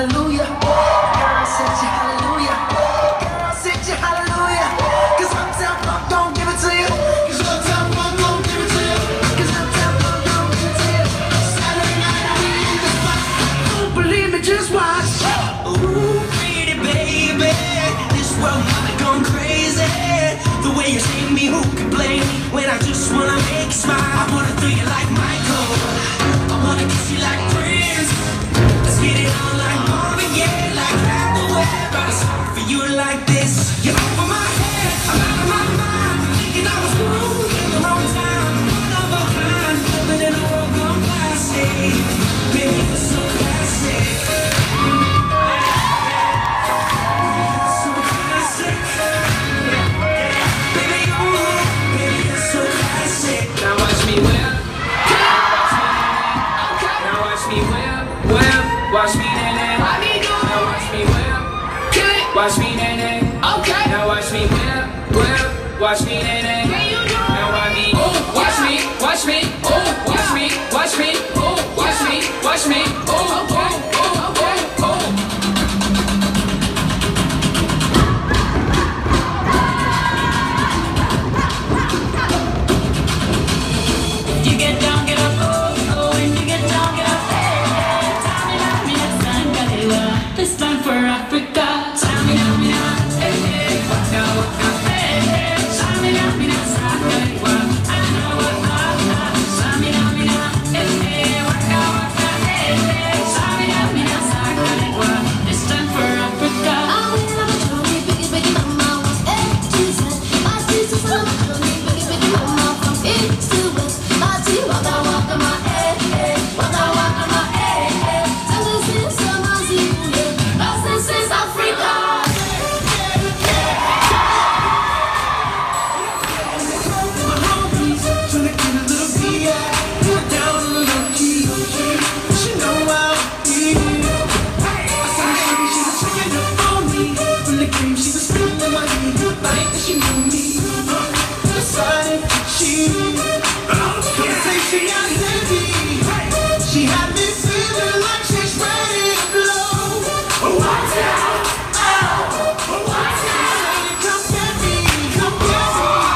hallelujah. Girl, set you hallelujah. Girl, set you hallelujah. Cause Uptown Funk don't give it to you. Cause Uptown Funk don't give it to you. Cause Uptown Funk don't give it to you. Saturday night we in the spot. Don't believe me, just watch. Ooh, pretty baby, this world might have gone crazy. The way you see me, who can blame me? When I just wanna make you smile, I wanna throw you like Michael, I wanna kiss you like Prince. Let's get it on like Marvin, yeah, like Hathaway. But it's hard for you like this. You're over my head, I'm out of my mind. Thinking I was wrong in the wrong time. One of a kind, living in a world gone plastic. Baby, you're so classic. Watch me, nene. Now watch me whip. Kill it. Watch me, nene. Okay. Now watch me whip. Watch me, nene. Now watch me. Oh, watch me. Watch me. Oh, watch me. Watch me. Oh, watch me. Watch me. Oh, okay. Oh, okay. Oh. You get down, get up, oh, and you get down, get up. This time for Africa. Tamina, mina, hey, hey, waka, waka, hey, hey. Tamina, mina, saka, wa, ana, wa, ana. Tamina, mina, hey, hey, waka, waka, hey, hey. Tamina, mina, saka, wa. This time for Africa. I will have a jolly, biggie, biggie, mama was she said. My sister's a jolly, biggie, biggie, mama from east to west. My tea, waka, waka, my hey, hey, waka, waka, my hey, hey. Tell us in some This is Africa. She had me feeling like she's ready to blow. Watch out! Oh, watch out! Come get me, come get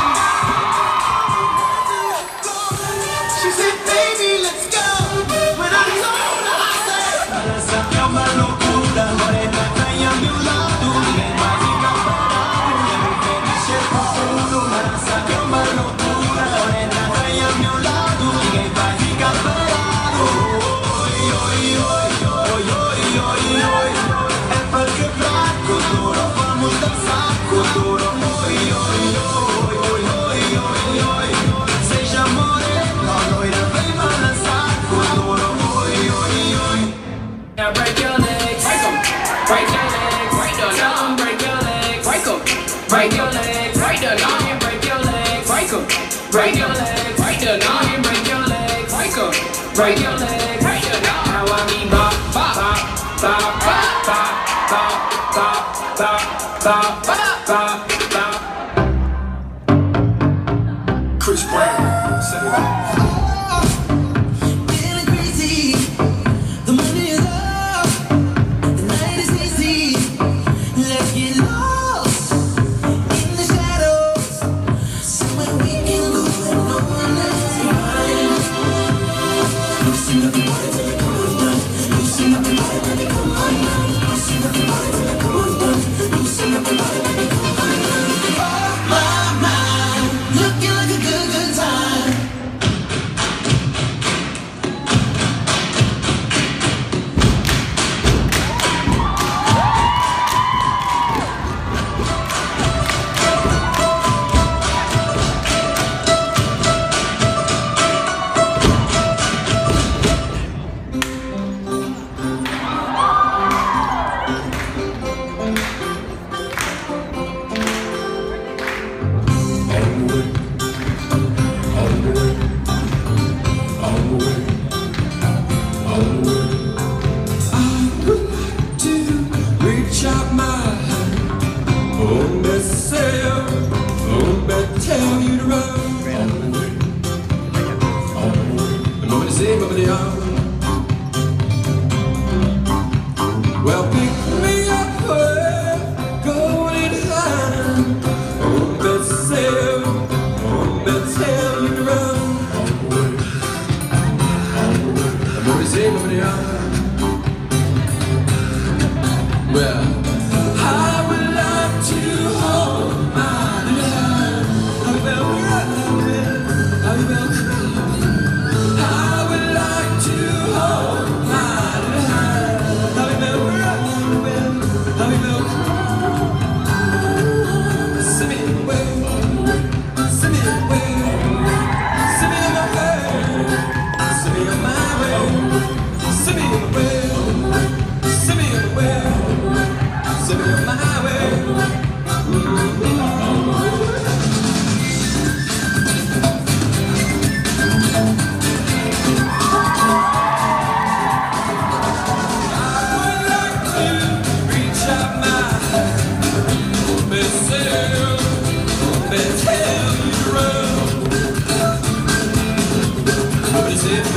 me. She said, baby, let's go. When I told her, I said, para sacar más locura, morena, trae a mi lado. Me mágica para me dice uno, para sacar más locura, morena, trae a mi lado. Me mágica para Now break your legs, break 'em, break your legs, break the lawn, break your legs, break 'em, break your legs, break the lawn, break your legs, break 'em, break your legs, break the lawn, break your legs, break 'em, break your legs, break the lawn. Now I mean bop, bop, bop, bop, bop, bop, bop, bop, bop, bop, bop. Chris Brown, set it up. See nothing Better tell you to run. What is it?